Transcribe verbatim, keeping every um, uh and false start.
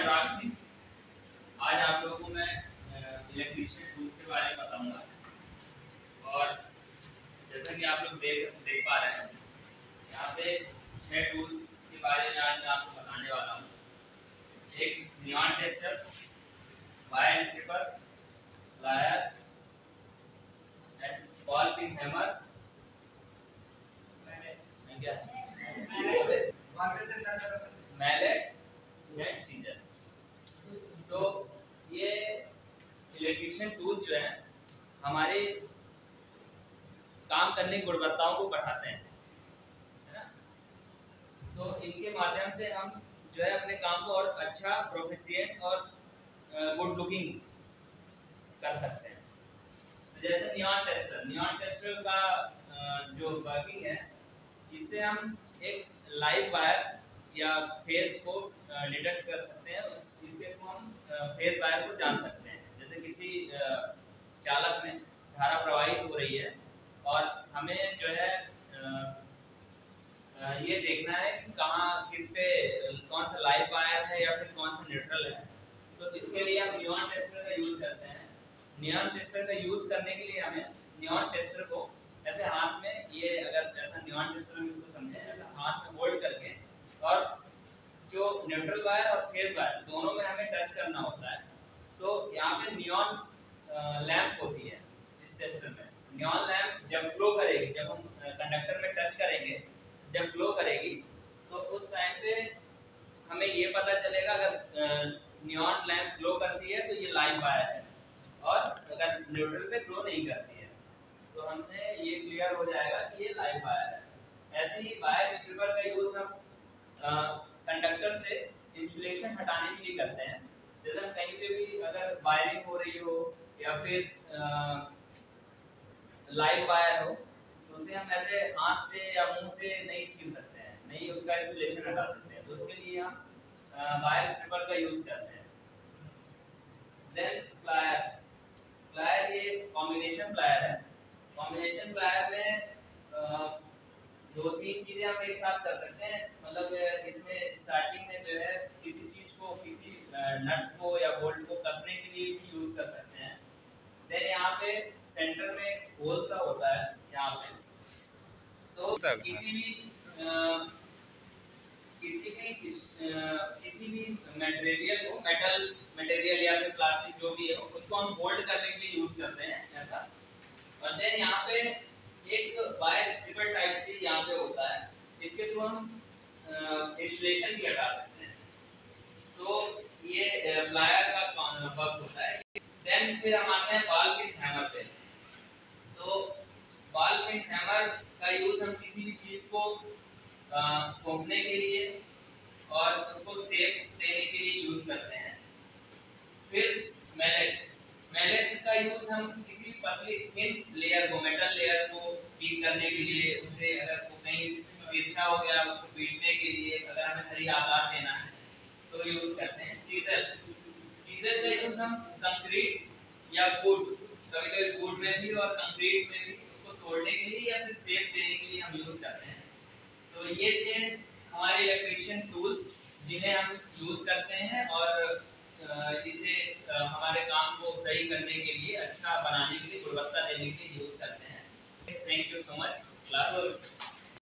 अनुराग सिंह। आज आप लोगों को मैं इलेक्ट्रीशियन टूल्स के बारे में बताऊंगा। और जैसा कि आप लोग देख देख पा रहे हैं, यहाँ पे छह टूल्स के बारे में आज मैं आपको बताने वाला हूँ। एक neon tester, wire stripper, plier and ball pin hammer, mallet and chisel. तो ये इलेक्ट्रीशियन टूल्स जो हैं हमारे काम करने की गुणवत्ताओं को बढ़ाते हैं, है ना। तो इनके माध्यम से हम जो है अपने काम को और अच्छा, प्रोफिशिएंट और गुड लुकिंग कर सकते हैं। तो जैसे नियॉन टेस्टर, नियॉन टेस्टर का जो वर्किंग है, इससे हम एक लाइव वायर या फेज को डिटेक्ट कर सकते हैं। इसके थ्रू हम फेज वायर को जान सकते हैं। जैसे किसी चालक में धारा प्रवाहित हो रही है और हमें जो है ये देखना है कि कहाँ किस पे कौन सा लाइव वायर है या फिर कौन सा न्यूट्रल है। तो इसके लिए हम नियॉन टेस्टर का यूज करते हैं। नियॉन टेस्टर का यूज करने के लिए हमें नियॉन टेस्टर को ऐसे हाथ में, ये अगर ऐसा नियॉन टेस्टर हम इसको समझें, ऐसा हाथ में होल्ड करके, और जो न्यूट्रल वायर और फेज वायर दोनों में हमें टच करना होता है। तो यहाँ पे नियॉन लैंप होती है इस टेस्टर में। नियॉन लैंप जब ग्लो करेगी, जब हम कंडक्टर में टच करेंगे, जब ग्लो करेगी, तो उस टाइम पे हमें ये पता चलेगा अगर नियॉन लैंप ग्लो करती है तो ये लाइव वायर है, और अगर न्यूट्रल पे ग्लो नहीं करती है तो हमने ये क्लियर हो जाएगा कि ये लाइव वायर है। ऐसे ही वायर स्ट्रिपर का यूज हम कंडक्टर से इंसुलेशन हटाने के लिए करते हैं। जैसे कहीं पे भी अगर वायरिंग हो रही हो या फिर लाइव वायर हो, तो उसे हम ऐसे हाथ से या मुंह से नहीं छील सकते हैं, नहीं उसका इंसुलेशन हटा सकते हैं। तो उसके लिए हम वायर स्ट्रिपर का यूज करते हैं। देन प्लायर, प्लायर ये कॉम्बिनेशन प्लायर है। कॉम्बिनेशन प्लायर में दो तीन चीजें हम एक साथ कर सकते हैं। मतलब इसमें स्टार्टिंग में जो है किसी चीज को, किसी नट को या बोल्ट को कसने के लिए भी यूज कर सकते हैं। देन यहाँ पे सेंटर में होल सा होता है यहाँ पे, तो किसी भी आ, किसी भी आ, किसी भी मटेरियल को, मेटल मटेरियल या फिर प्लास्टिक जो भी है, उसको हम होल्ड करने के लिए यूज करते हैं ऐसा। और देन यहाँ पे एक वायर स्ट्रिपर टाइप से यहाँ पे होता है, इसके थ्रू हम इंसुलेशन भी हटा सकते हैं। तो ये प्लायर का वर्क होता है। देन फिर हम आते हैं बॉल पिन हैमर पे। तो बॉल पिन हैमर का यूज हम किसी भी चीज को घोंपने के लिए और उसको शेप देने के लिए यूज करते हैं। फिर मैलेट, मैलेट का यूज हम किसी पतली थिन लेयर को, मेटल लेयर को ठीक करने के लिए, उसे अगर वो कहीं तिरछा हो गया उसको पीटने के लिए, अगर हमें सही आकार देना है तो यूज करते हैं। चीजर, चीजर का यूज हम कंक्रीट या वुड, कभी कभी वुड में भी और कंक्रीट में भी उसको तोड़ने के लिए या फिर शेप देने के लिए हम यूज करते हैं। तो ये थे हमारे इलेक्ट्रीशियन टूल्स जिन्हें हम यूज करते हैं और इसे हमारे काम को सही करने के लिए, अच्छा बनाने के लिए, गुणवत्ता देने के लिए यूज करते हैं। Thank you so much class.